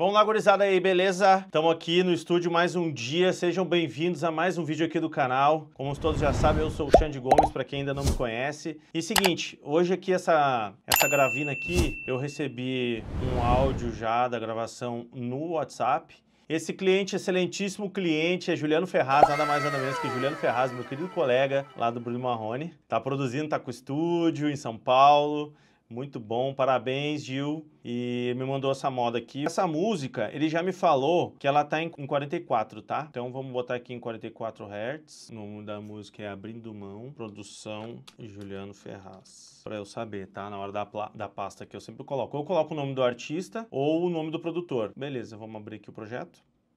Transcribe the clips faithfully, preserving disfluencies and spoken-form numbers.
Vamos lá, gurizada aí, beleza? Estamos aqui no estúdio mais um dia, sejam bem-vindos a mais um vídeo aqui do canal. Como todos já sabem, eu sou o Xande Gomes, para quem ainda não me conhece. E seguinte, hoje aqui essa, essa gravina aqui, eu recebi um áudio já da gravação no WhatsApp. Esse cliente, excelentíssimo cliente, é Juliano Ferraz, nada mais nada menos que Juliano Ferraz, meu querido colega lá do Bruno Marrone. Tá produzindo, tá com estúdio em São Paulo. Muito bom, parabéns, Gil. E me mandou essa moda aqui. Essa música, ele já me falou que ela tá em quarenta e quatro, tá? Então vamos botar aqui em quarenta e quatro hertz. O nome da música é Abrindo Mão, produção Juliano Ferraz. Pra eu saber, tá? Na hora da, da pasta que eu sempre coloco. Ou eu coloco o nome do artista ou o nome do produtor. Beleza, vamos abrir aqui o projeto.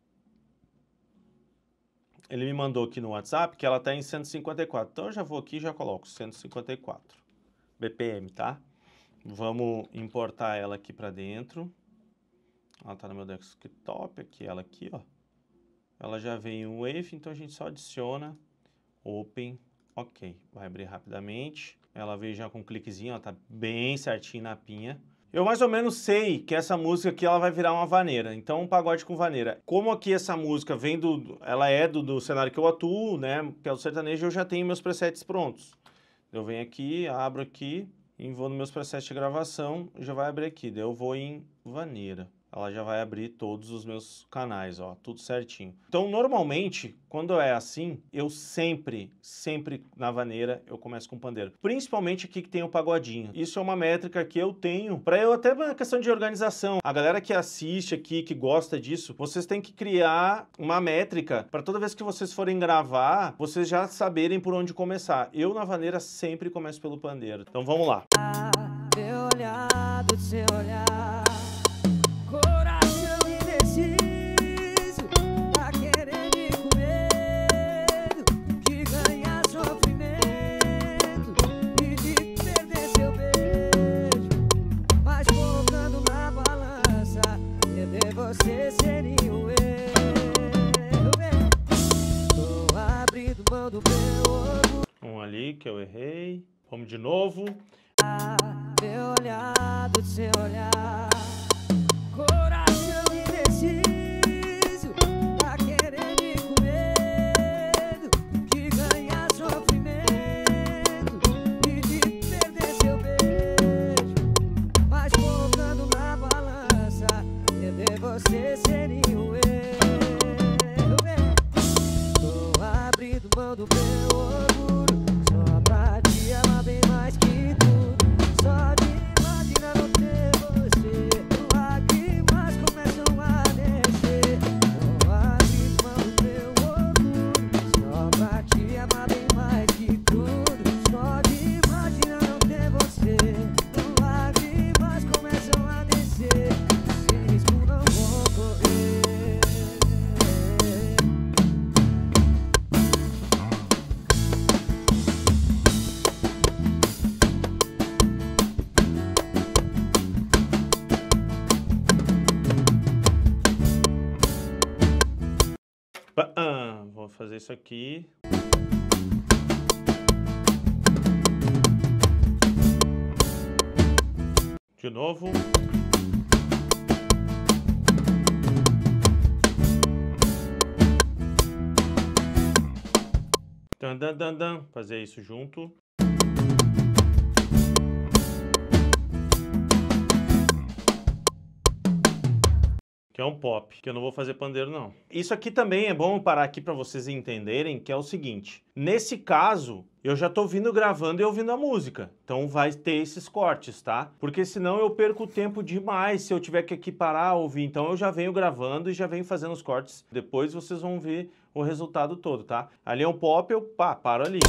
Ele me mandou aqui no WhatsApp que ela tá em cento e cinquenta e quatro. Então eu já vou aqui e já coloco cento e cinquenta e quatro B P M, tá? Vamos importar ela aqui para dentro. Ela tá no meu desktop, aqui, ela aqui, ó. Ela já vem em Wave, então a gente só adiciona Open, ok. Vai abrir rapidamente. Ela veio já com um cliquezinho, ela tá bem certinho na pinha. Eu mais ou menos sei que essa música aqui ela vai virar uma vaneira, então um pagode com vaneira. Como aqui essa música vem do, ela é do, do cenário que eu atuo, né, que é o sertanejo, eu já tenho meus presets prontos. Eu venho aqui, abro aqui, e vou nos meus presets de gravação, já vai abrir aqui, daí eu vou em vaneira. Ela já vai abrir todos os meus canais, ó, tudo certinho. Então, normalmente, quando é assim, eu sempre, sempre na vaneira, eu começo com pandeiro. Principalmente aqui que tem o pagodinho. Isso é uma métrica que eu tenho, para eu até uma questão de organização. A galera que assiste aqui, que gosta disso, vocês têm que criar uma métrica para toda vez que vocês forem gravar, vocês já saberem por onde começar. Eu, na vaneira, sempre começo pelo pandeiro. Então, vamos lá. Meu olhar do seu olhar, coração indeciso, tá querendo ir com medo de ganhar sofrimento e de perder seu beijo. Mas colocando na balança, perder você seria o erro. Tô abrindo mão do meu orgulho. Um ali que eu errei. Vamos de novo. Meu olhar do seu olhar, coração indeciso, tá querendo ir com medo de ganhar sofrimento e de perder seu beijo. Mas colocando na balança, perder você seria o erro. Tô abrindo mão do meu orgulho, só pra te amar bem mais que tudo. Só de imaginar não ter você, lágrimas começam a descer. Tô abrindo mão do meu orgulho, só pra te amar bem mais que tudo. Só de imaginar não ter você, lágrimas começam a descer. Sem risco não vou correr. Ah, vou fazer isso aqui. De novo. Dan, dan, dan, dan. Fazer isso junto. Que é um pop, que eu não vou fazer pandeiro, não. Isso aqui também é bom parar aqui para vocês entenderem, que é o seguinte. Nesse caso, eu já tô vindo gravando e ouvindo a música. Então vai ter esses cortes, tá? Porque senão eu perco tempo demais se eu tiver que aqui parar, ouvir. Então eu já venho gravando e já venho fazendo os cortes. Depois vocês vão ver o resultado todo, tá? Ali é um pop, eu pá, paro ali.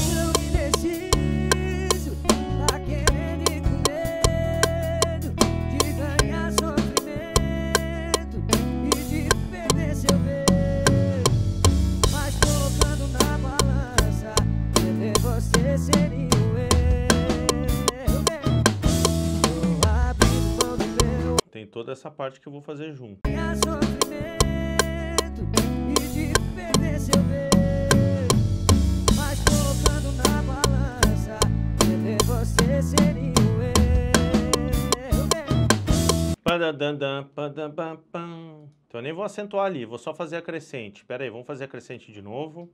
Tem toda essa parte que eu vou fazer junto. Padadandam, padabapam. Então eu nem vou acentuar ali, vou só fazer a crescente. Pera aí, vamos fazer a crescente de novo.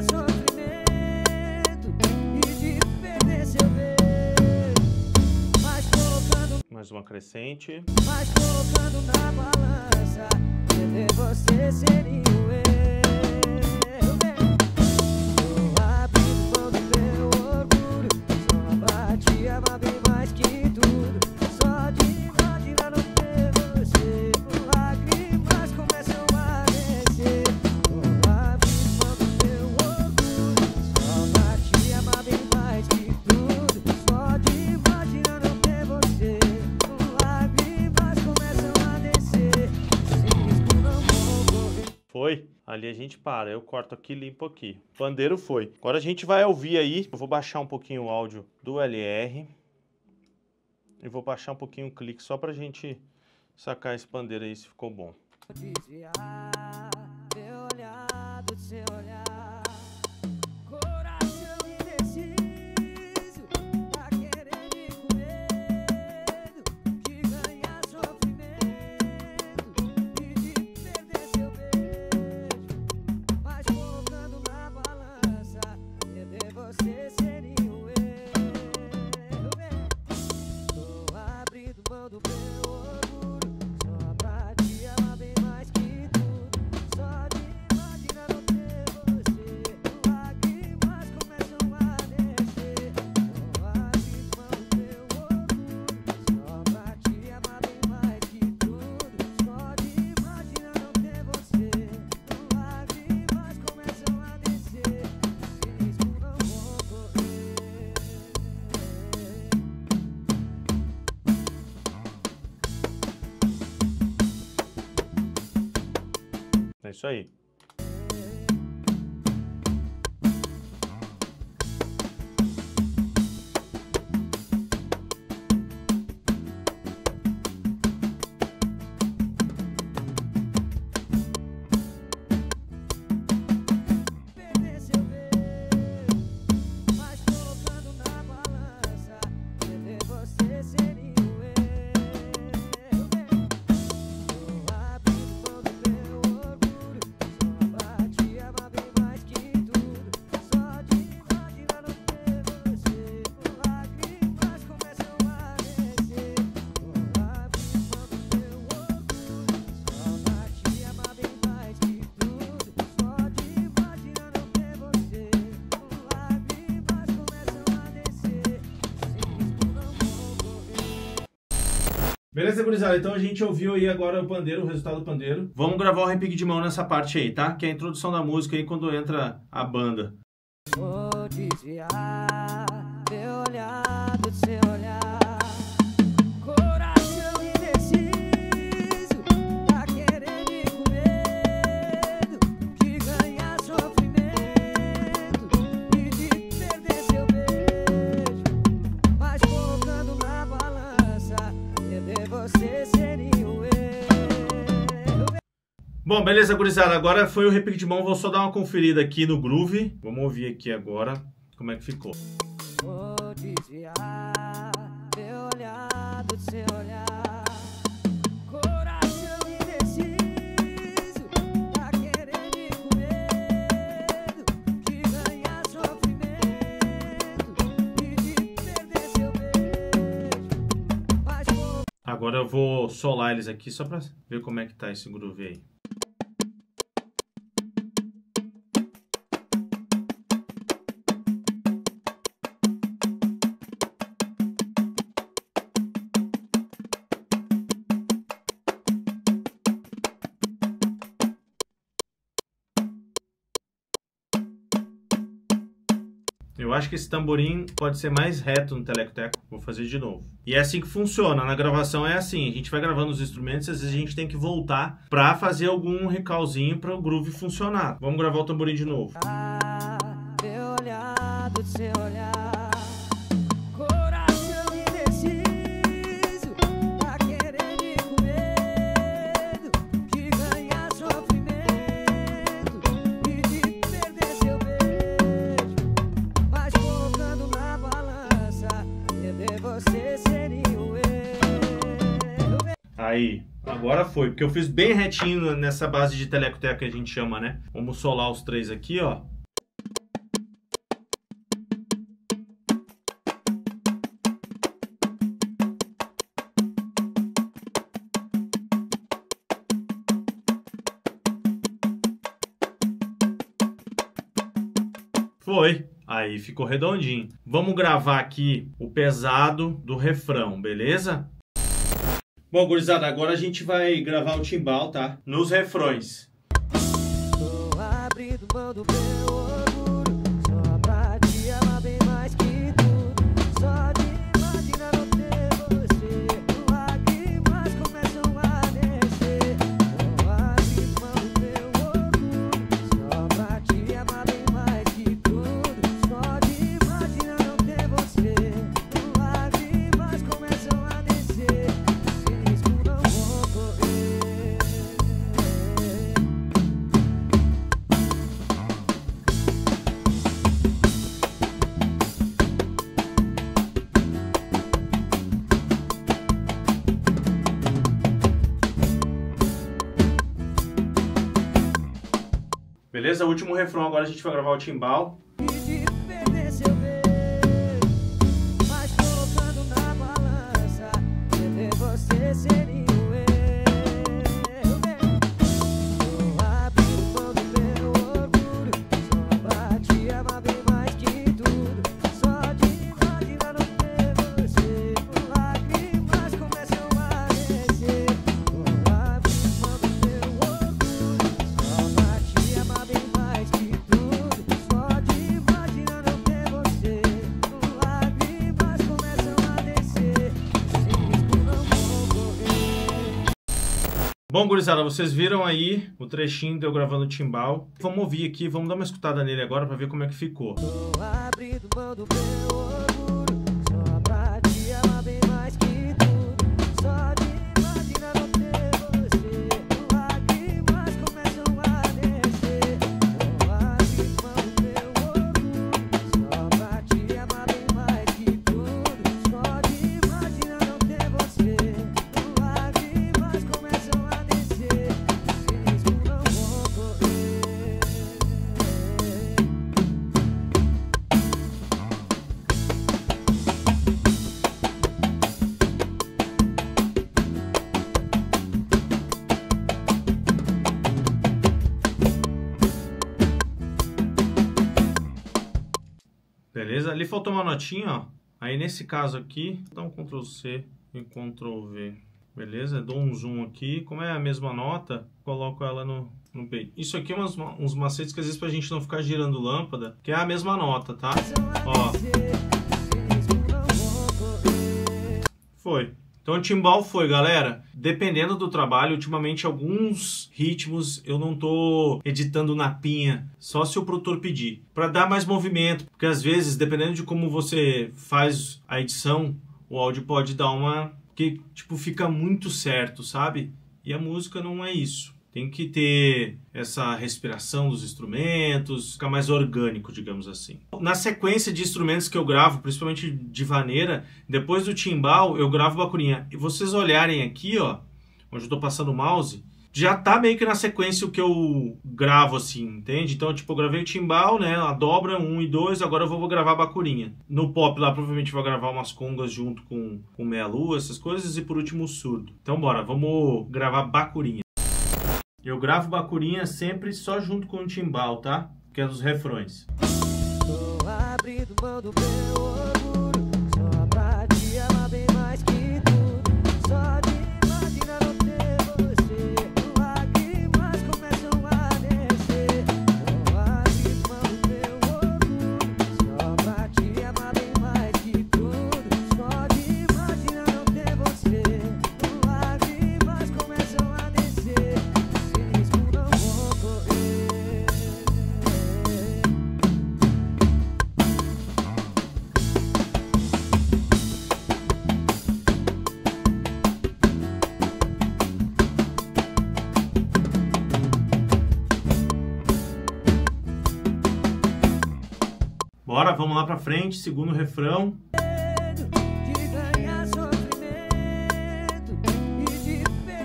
Mais uma crescente. Mas colocando na balança, perder você seria o erro. Tô abrindo mão do meu orgulho, só pra te amar bem mais que tudo. Só de imaginar não ter você, lágrimas começam a descer. Tô abrindo mão do meu orgulho, só pra te amar bem mais que tudo. Só de imaginar não ter você, lágrimas começam a descer. Sem risco não vou correr. Foi? Ali a gente para, eu corto aqui, limpo aqui. Pandeiro foi. Agora a gente vai ouvir aí, eu vou baixar um pouquinho o áudio do L R. E vou baixar um pouquinho o clique só pra gente sacar esse pandeiro aí se ficou bom. Desviar meu olhar do seu olhar, coração indeciso, tá querendo ir com medo de ganhar sofrimento e de perder seu beijo. Mas colocando na balança, perder você seria o erro. Tô abrindo mão do meu orgulho, só pra te amar bem mais que tudo. Só de imaginar não ter você, lágrimas começam a descer. Tô abrindo mão do meu orgulho, só pra te amar bem mais que tudo. Só de imaginar não ter você, lágrimas começam a descer. Sem risco não vou correr. É isso aí. Perder seu beijo, mas colocando na balança, perder você seria o erro. Tô abrindo mão do meu orgulho, só pra te amar bem mais que tudo. Só de imaginar não ter você, lágrimas começam a descer. Tô abrindo mão do meu orgulho, só pra te amar bem mais que tudo. Só de imaginar não ter você, lágrimas começam a descer. Sem risco não vou correr. Beleza, gurizada? Então a gente ouviu aí agora o pandeiro, o resultado do pandeiro. Vamos gravar o repique de mão nessa parte aí, tá? Que é a introdução da música aí quando entra a banda. Vou desviar meu olhar do seu olhar, coração indeciso, tá querendo ir com medo de ganhar sofrimento e de perder seu beijo. Mas colocando na balança, perder você seria o erro. Bom, beleza, gurizada? Agora foi o repique de mão. Vou só dar uma conferida aqui no groove. Vamos ouvir aqui agora como é que ficou. Vou desviar meu olhar do seu olhar, coração indeciso, tá querendo ir com medo de ganhar sofrimento e de perder seu beijo. Mas vou Agora eu vou solar eles aqui só pra ver como é que tá esse groove aí. Eu acho que esse tamborim pode ser mais reto no teleco-teco. Vou fazer de novo. E é assim que funciona. Na gravação é assim. A gente vai gravando os instrumentos e às vezes a gente tem que voltar pra fazer algum recalzinho para o groove funcionar. Vamos gravar o tamborim de novo. meu olhar do seu olhar, coração indeciso, tá querendo ir com medo de ganhar sofrimento e de perder seu beijo. Mas colocando na balança, perder você seria o erro. Aí Aí, agora foi, porque eu fiz bem retinho nessa base de telecoteca que a gente chama, né? Vamos solar os três aqui, ó. Foi. Aí ficou redondinho. Vamos gravar aqui o pesado do refrão, beleza? Bom, gurizada, agora a gente vai gravar o timbal, tá? Nos refrões. Tô abrindo mão do meu orgulho, só pra te amar bem mais que tudo. Só de imaginar não ter você, lágrimas começam a descer. Tô abrindo mão do meu orgulho, só pra te amar bem mais que tudo. Só de imaginar não ter você, lágrimas começam a descer. Sem risco não vou correr. Beleza? O último refrão, agora a gente vai gravar o timbal. E de perder seu beijo, mas colocando na balança, perder você seria o erro. Tô abrindo mão do meu orgulho, só pra te amar bem mais que tudo. Só de imaginar não ter você, lágrimas começam a descer. Tô abrindo mão do meu orgulho, só pra te amar bem mais que tudo. Só de imaginar não ter você, lágrimas começam a descer. Sem risco não vou correr. Bom, gurizada, vocês viram aí o trechinho de eu gravando o timbal. Vamos ouvir aqui, vamos dar uma escutada nele agora pra ver como é que ficou. Tô abrindo mão do meu orgulho, só pra te amar bem mais que tudo. Só de imaginar não ter você, lágrimas começam a descer. Tô abrindo mão do meu orgulho, só pra te amar bem mais que tudo. Só de imaginar não ter você, lágrimas começam a descer. Sem risco não vou correr. Beleza? Ali faltou uma notinha, ó. Aí nesse caso aqui, dá um control C e control V. Beleza? Dou um zoom aqui. Como é a mesma nota, coloco ela no, no B. Isso aqui é umas, uns macetes que às vezes pra gente não ficar girando lâmpada, que é a mesma nota, tá? Ó. Foi. Então o timbal foi, galera. Dependendo do trabalho, ultimamente alguns ritmos eu não tô editando na pinha, só se o produtor pedir, para dar mais movimento, porque às vezes, dependendo de como você faz a edição, o áudio pode dar uma que tipo fica muito certo, sabe? E a música não é isso. Tem que ter essa respiração dos instrumentos, ficar mais orgânico, digamos assim. Na sequência de instrumentos que eu gravo, principalmente de vaneira, depois do timbal, eu gravo bacurinha. E vocês olharem aqui, ó, onde eu tô passando o mouse, já tá meio que na sequência o que eu gravo, assim, entende? Então, tipo, eu gravei o timbal, né, a dobra, um e dois, agora eu vou gravar a bacurinha. No pop lá, provavelmente vou gravar umas congas junto com, com meia-lua, essas coisas, e por último o surdo. Então, bora, vamos gravar bacurinha. Eu gravo bacurinha sempre só junto com o timbal, tá? Que é dos refrões. Tô abrindo mão do meu orgulho, só pra te amar bem mais que tudo. Só de imaginar não ter você, lágrimas começam a descer. Tô abrindo mão do meu orgulho, só pra te amar bem mais que tudo. Só de imaginar não ter você, lágrimas começam a descer. Sem risco não vou correr. Bora, vamos lá pra frente, segundo refrão. De ganhar sofrimento e de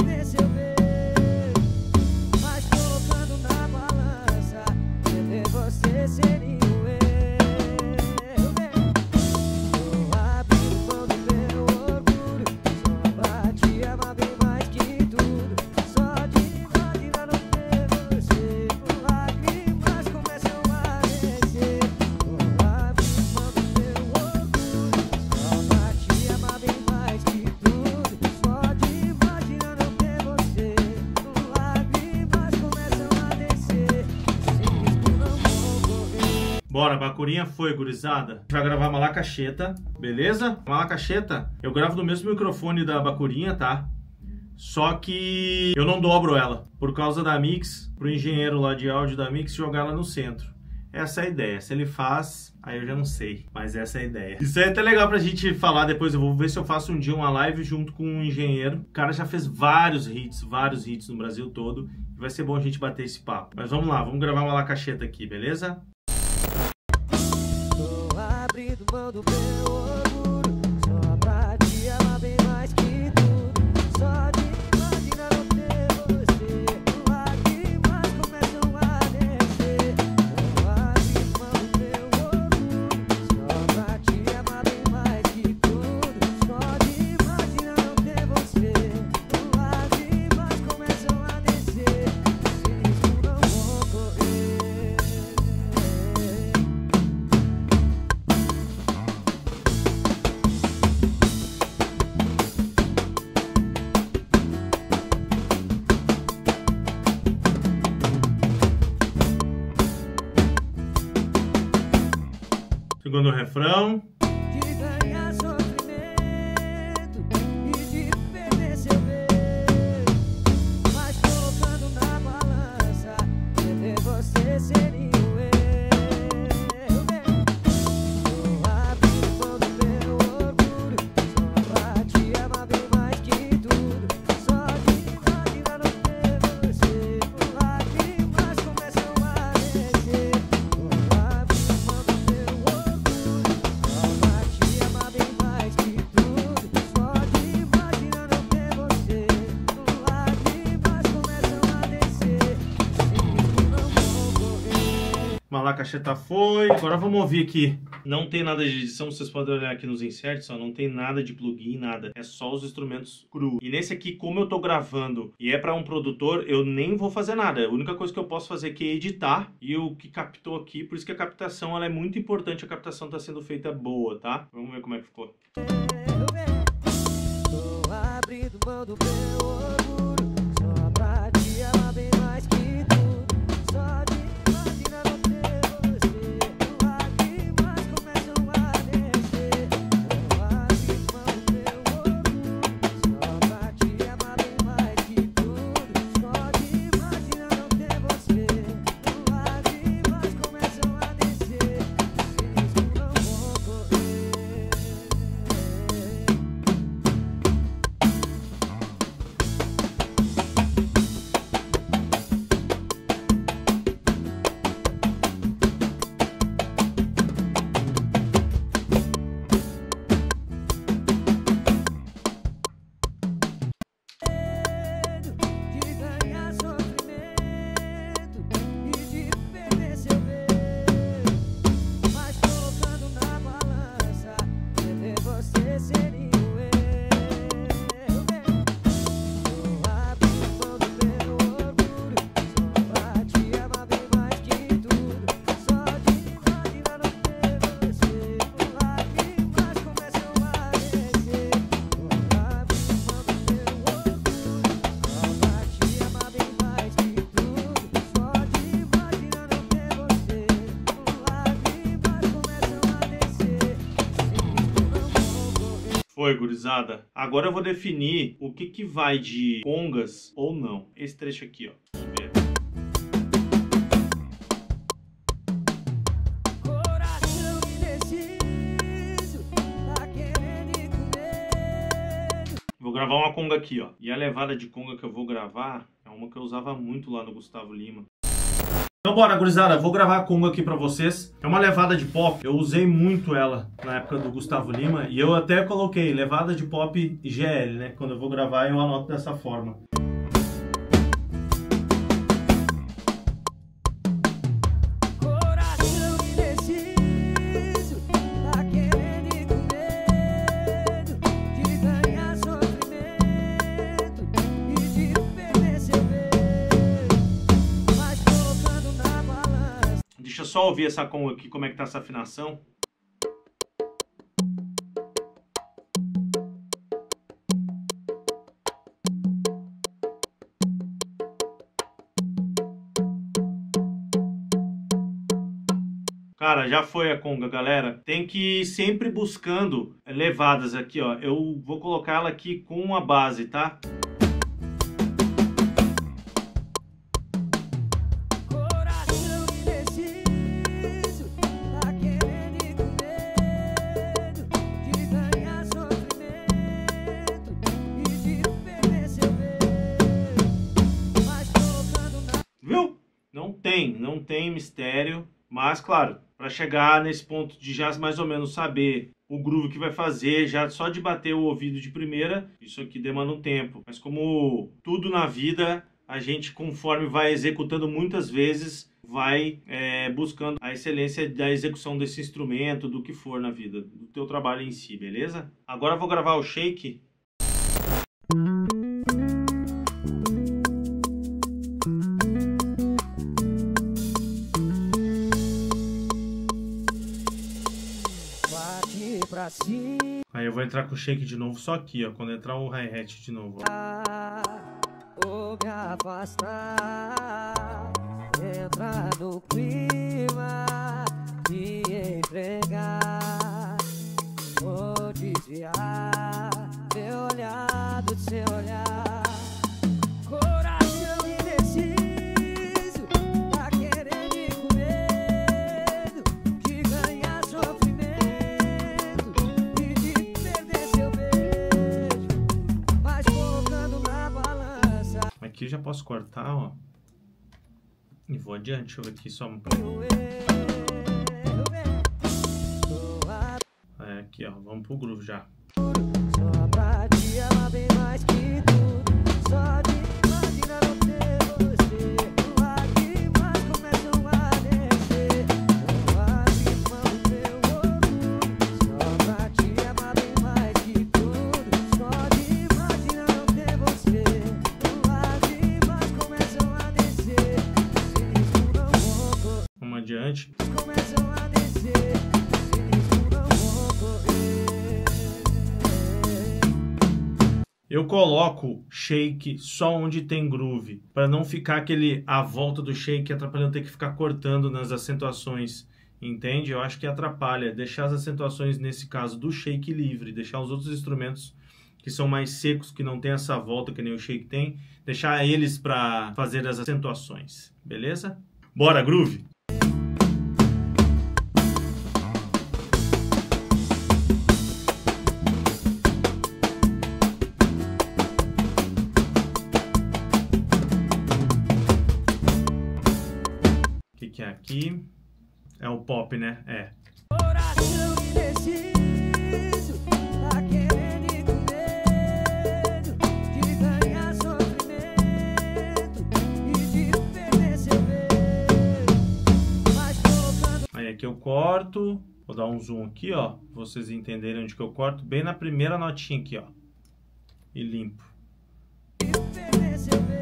Bora, bacurinha foi, gurizada. A gente vai gravar Malacacheta, beleza? Malacacheta, eu gravo no mesmo microfone da bacurinha, tá? Só que eu não dobro ela, por causa da Mix, pro engenheiro lá de áudio da Mix jogar ela no centro. Essa é a ideia. Se ele faz, aí eu já não sei, mas essa é a ideia. Isso aí é até legal pra gente falar depois. Eu vou ver se eu faço um dia uma live junto com um engenheiro. O cara já fez vários hits, vários hits no Brasil todo. Vai ser bom a gente bater esse papo. Mas vamos lá, vamos gravar uma Malacacheta aqui, beleza? Tô abrindo mão do meu orgulho, só pra te amar bem mais que tudo. Só de imaginar não ter você, lágrimas começam a descer. Tô abrindo mão do meu orgulho, só pra te amar bem mais que tudo. Só de imaginar não ter você, lágrimas começam a descer. Sem isso não vou correr. Segundo refrão. De ganhar sofrimento e de perder seu bem, mas colocando na balança, perder você seria o erro. Tô abrindo mão do meu orgulho, só pra te amar bem mais que tudo. Só de imaginar não ter você, lágrimas começam a descer. Tô abrindo mão do meu orgulho, só pra te amar bem mais que tudo. Só de imaginar não ter você, lágrimas começam a descer. Sem isso não vou correr. Malacacheta foi. Agora vamos ouvir aqui. Não tem nada de edição, vocês podem olhar aqui nos inserts, ó, não tem nada de plugin, nada. É só os instrumentos cru. E nesse aqui, como eu tô gravando e é pra um produtor, eu nem vou fazer nada. A única coisa que eu posso fazer aqui é editar e o que captou aqui. Por isso que a captação ela é muito importante, a captação tá sendo feita boa, tá? Vamos ver como é que ficou. Tô abrindo mão do meu orgulho, só pra te amar bem mais que tudo. Só de imaginar não ter você, lágrimas começam a descer. Tô abrindo mão do meu orgulho, só pra te amar bem mais que tudo. Só de imaginar não ter você, lágrimas começam a descer. Sem isso não vou correr. De ganhar sofrimento e de perder seu bem, mas colocando na balança, perder você seria o erro. Tô abrindo mão do meu orgulho, só pra te amar bem mais que tudo. Só de imaginar não ter você, lágrimas começam a descer. Tô abrindo mão do meu orgulho, só pra te amar bem mais que tudo. Só de imaginar não ter você, lágrimas começam a descer. Sem isso não vou correr. Foi, gurizada. Agora eu vou definir o que que vai de congas ou não. Esse trecho aqui, ó. Vamos ver. Coração indeciso, tá querendo ir com medo. Vou gravar uma conga aqui, ó. E a levada de conga que eu vou gravar é uma que eu usava muito lá no Gustavo Lima. Então bora, gurizada, vou gravar a conga aqui pra vocês. É uma levada de pop, eu usei muito ela na época do Gustavo Lima. E eu até coloquei levada de pop G L, né? Quando eu vou gravar eu anoto dessa forma. Coração indeciso, tá querendo ir com medo de ganhar sofrimento e de perder seu bem, mas colocando na balança. Deixa eu só ouvir essa conga aqui, como é que tá essa afinação. Cara, para, já foi a conga, galera. Tem que ir sempre buscando levadas aqui, ó. Eu vou colocar ela aqui com a base, tá? Viu? Não tem, não tem mistério. Mas, claro, para chegar nesse ponto de já mais ou menos saber o groove que vai fazer, já só de bater o ouvido de primeira, isso aqui demanda um tempo. Mas como tudo na vida, a gente, conforme vai executando muitas vezes, vai é, buscando a excelência da execução desse instrumento, do que for na vida, do teu trabalho em si, beleza? Agora eu vou gravar o shake. Aí eu vou entrar com o shake de novo, só aqui, ó, quando entrar o hi-hat de novo, ó. Vou me afastar, entrar no clima, me entregar, vou desviar meu olhar do seu olhar, coração indeciso, tá querendo ir com medo de ganhar sofrimento e de perder seu beijo, mas focando na balança. Aqui eu já posso cortar, ó. E vou adiante, deixa eu ver aqui só um é, aqui, ó, vamos pro groove já. Só pra te amar bem mais que tudo, só de imaginar não ter você, lágrimas começam a descer, eu abri mão do meu orgulho, só pra te amar bem mais que tudo, só de imaginar não ter você, lágrimas começam a descer, sem isso não vou correr. Vamos adiante. Começam a descer, sem isso não vou correr. Eu coloco shake só onde tem groove, para não ficar aquele a volta do shake atrapalhando, ter que ficar cortando nas acentuações, entende? Eu acho que atrapalha, deixar as acentuações nesse caso do shake livre, deixar os outros instrumentos que são mais secos, que não tem essa volta que nem o shake tem, deixar eles para fazer as acentuações, beleza? Bora, groove! Que é aqui, é o pop, né? É. Coração indeciso, tá querendo ir com medo de ganhar sofrimento e de perder seu beijo, mas focando. Aí aqui eu corto, vou dar um zoom aqui, ó, pra vocês entenderem onde que eu corto, bem na primeira notinha aqui, ó, e limpo. De perder seu beijo.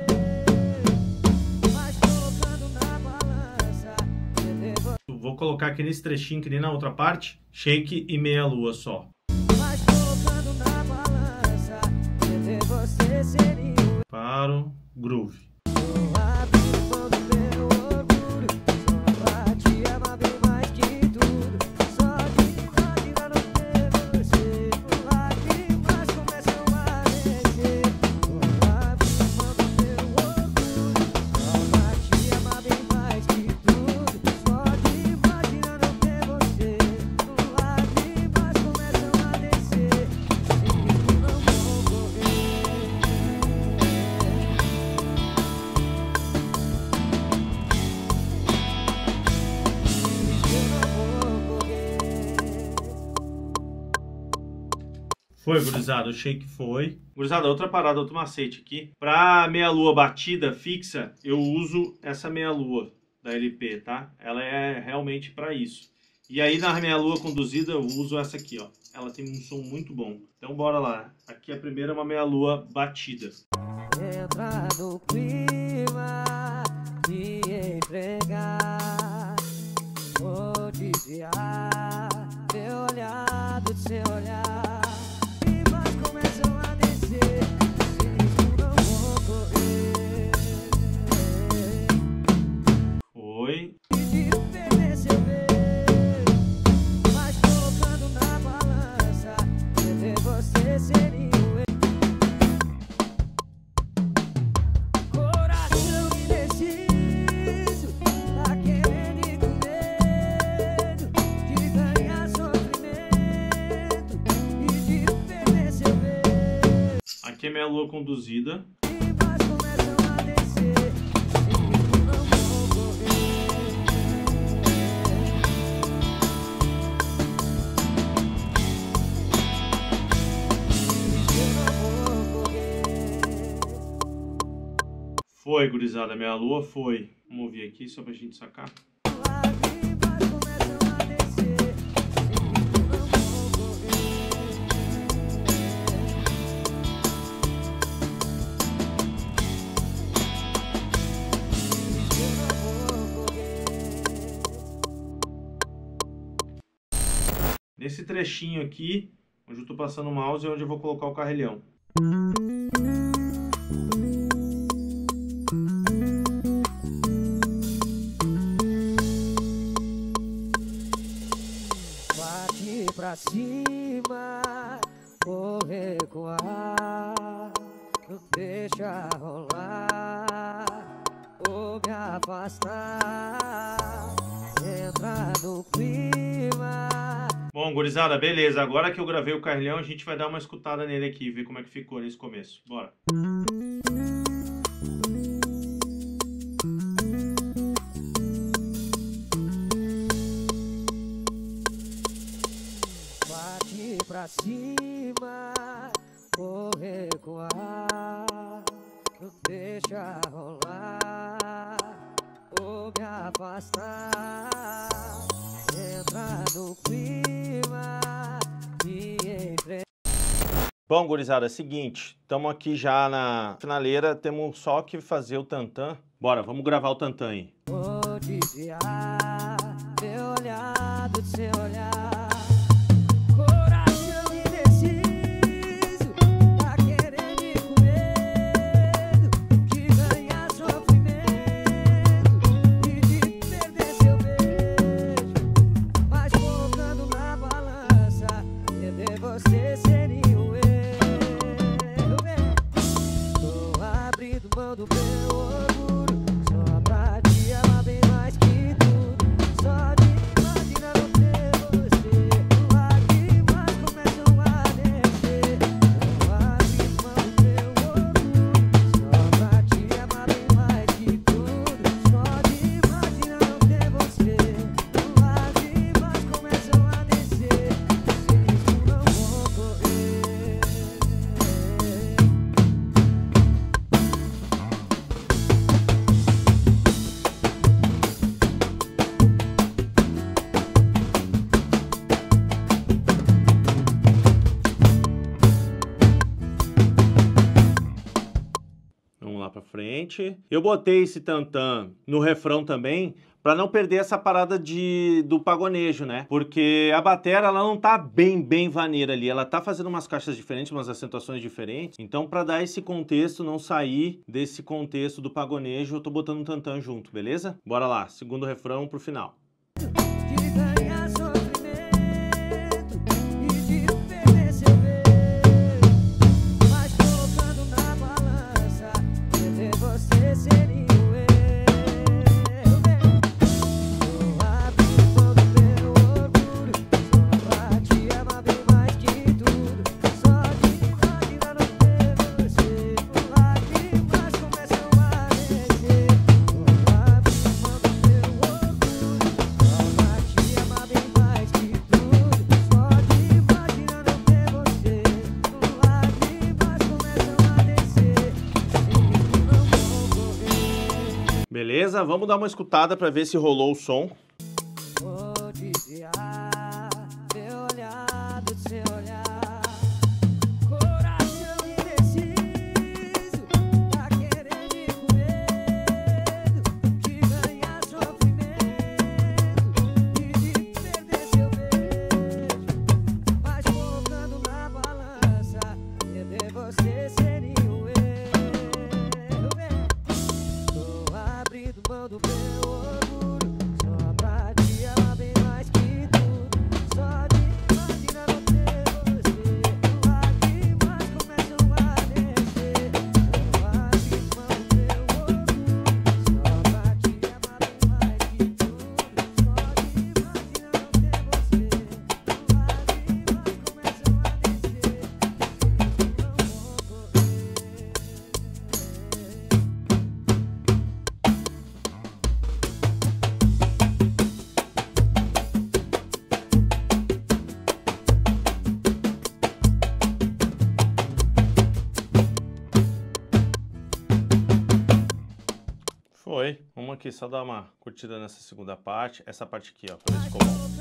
Vou colocar aqui nesse trechinho que nem na outra parte, shake e meia lua só. Mas colocando na balança, perder você seria o Paro, groove. eu abri mão do meu orgulho, só pra te amar bem mais que tudo, só de imaginar não ter você, lágrimas começam a descer, eu abri mão do meu orgulho, só pra te amar bem mais que tudo, só de imaginar não ter você, lágrimas começam a descer, sem isso não vou correr. Foi, gurizada, o shake foi. Gurizada, outra parada, outro macete aqui. Pra meia lua batida fixa, eu uso essa meia lua da L P, tá? Ela é realmente pra isso. E aí na meia lua conduzida eu uso essa aqui, ó. Ela tem um som muito bom. Então bora lá. Aqui a primeira é uma meia lua batida. Entrar no clima, me entregar, vou desviar meu olhar do seu olhar, rimas começam a descer, sem isso não vou correr. Foi. E de perder seu beijo, minha lua conduzida. Foi, gurizada, minha lua foi. Vamos ouvir aqui só pra gente sacar. Nesse trechinho aqui, onde eu tô passando o mouse, é onde eu vou colocar o carrilhão. Bate pra cima, vou recuar, não deixa rolar, vou me afastar, entra no clima. Bom, gurizada, beleza. Agora que eu gravei o carrilhão, a gente vai dar uma escutada nele aqui, ver como é que ficou nesse começo. Bora. Bate pra cima, vou recuar, não deixa rolar, vou me afastar, entra no clima e entre... Bom, gurizada, é o seguinte, estamos aqui já na finaleira, temos só que fazer o tantã. Bora, vamos gravar o tantã aí. Vou desviar meu olhar do seu olhar, coração indeciso, tá querendo ir com medo de ganhar sofrimento e de perder seu beijo, mas colocando na balança, perder você seria o erro. Tô abrindo mão do meu orgulho, só pra te amar bem mais que tudo, só de imaginar não ter você, lágrimas começam a descer. Tô abrindo mão do meu orgulho, só pra te amar bem mais que tudo, só de imaginar não ter você, lágrimas começam a descer, sem isso não vou correr. Vamos lá pra frente. Eu botei esse tantã no refrão também, pra não perder essa parada de, do pagonejo, né? Porque a batera, ela não tá bem, bem vaneira ali. Ela tá fazendo umas caixas diferentes, umas acentuações diferentes. Então, pra dar esse contexto, não sair desse contexto do pagonejo, eu tô botando um tantã junto, beleza? Bora lá, segundo refrão pro final. De ganhar sofrimento e de perder seu beijo, mas colocando na balança, perder você seria o erro. Tô abrindo mão do meu orgulho, só pra te amar bem mais que tudo, só de imaginar não ter você, lágrimas começam a descer. Tô abrindo mão do meu orgulho, só pra te amar bem mais que tudo, só de imaginar não ter você, lágrimas começam a descer, sem isso não vou correr. Beleza? Vamos dar uma escutada pra ver se rolou o som. Vou desviar meu olhar do seu olhar, coração indeciso, tá querendo ir com medo de ganhar sofrimento e de perder seu beijo, mas colocando na balança, perder você seria o erro. Tô abrindo mão do meu orgulho, só pra Vamos aqui só dar uma curtida nessa segunda parte. Essa parte aqui, ó, quando ficou bom.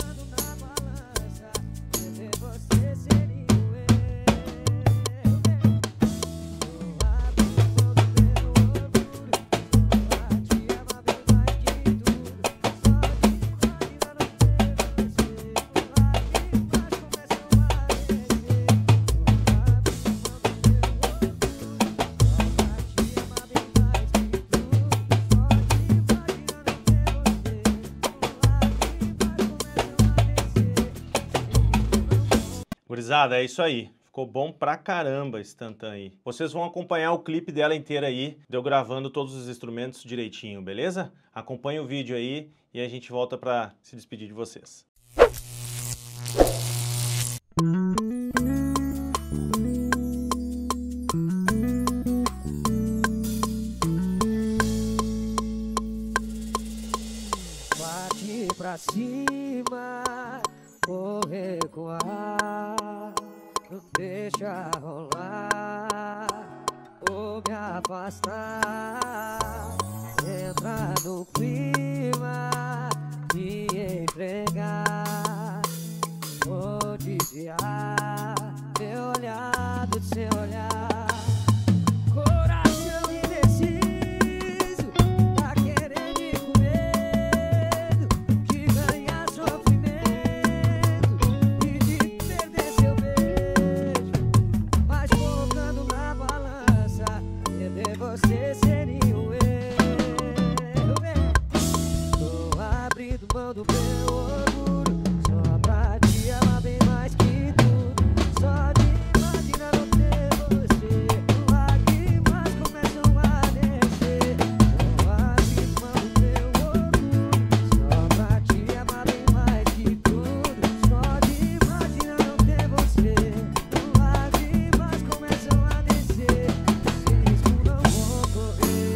Gurizada, é isso aí. Ficou bom pra caramba esse tantã aí. Vocês vão acompanhar o clipe dela inteira aí, de eu gravando todos os instrumentos direitinho, beleza? Acompanha o vídeo aí e a gente volta pra se despedir de vocês. Bate pra cima ou recuar, não deixa rolar ou me afastar. Entra no clima, me entregar, vou desviar meu olhar do seu olhar. Coração indeciso, tá querendo ir com medo de ganhar sofrimento e de perder seu beijo. Mas colocando na balança, perder você seria o erro. Tô abrindo mão do meu orgulho só pra te amar bem mais que tudo. Só de imaginar não ter você, lágrimas começam a descer. Tô abrindo mão do meu orgulho só pra te amar bem mais que tudo. Só de imaginar não ter você, lágrimas começam a descer. Sem risco não vou correr.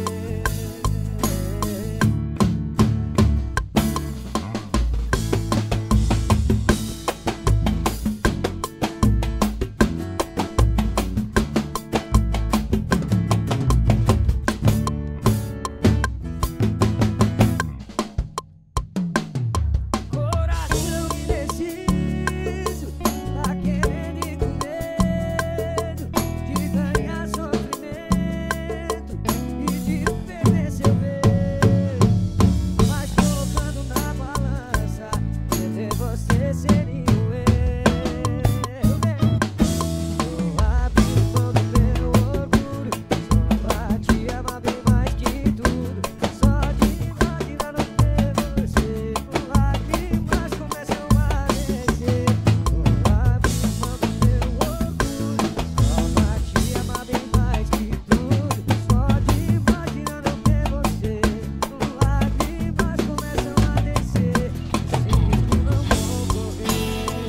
Coração indeciso, tá querendo ir com medo de ganhar sofrimento e de perder seu beijo. Mas colocando na balança, perder você seria o erro. Tô abrindo mão do meu orgulho só pra te amar bem mais que tudo. Só de imaginar não ter você, lágrimas começam a descer. Tô abrindo mão do meu orgulho só pra te amar bem mais que tudo. Só de imaginar não ter você, lágrimas começam a descer. Sem risco não vou correr.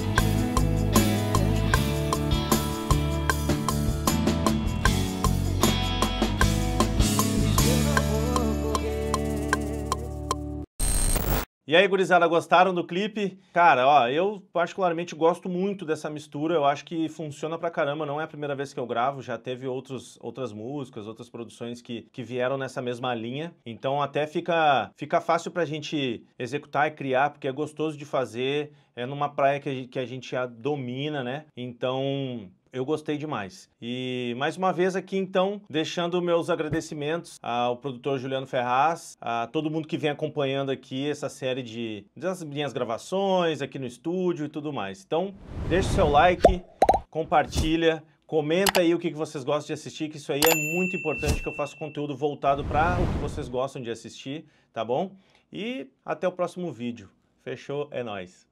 E aí, gurizada, gostaram do clipe? Cara, ó, eu particularmente gosto muito dessa mistura, eu acho que funciona pra caramba, não é a primeira vez que eu gravo, já teve outros, outras músicas, outras produções que, que vieram nessa mesma linha, então até fica, fica fácil pra gente executar e criar, porque é gostoso de fazer, é numa praia que a gente, que a gente já domina, né? Então eu gostei demais. E mais uma vez aqui então, deixando meus agradecimentos ao produtor Juliano Ferraz, a todo mundo que vem acompanhando aqui essa série de das minhas gravações aqui no estúdio e tudo mais. Então, deixa o seu like, compartilha, comenta aí o que vocês gostam de assistir, que isso aí é muito importante, que eu faço conteúdo voltado para o que vocês gostam de assistir, tá bom? E até o próximo vídeo. Fechou? É nóis!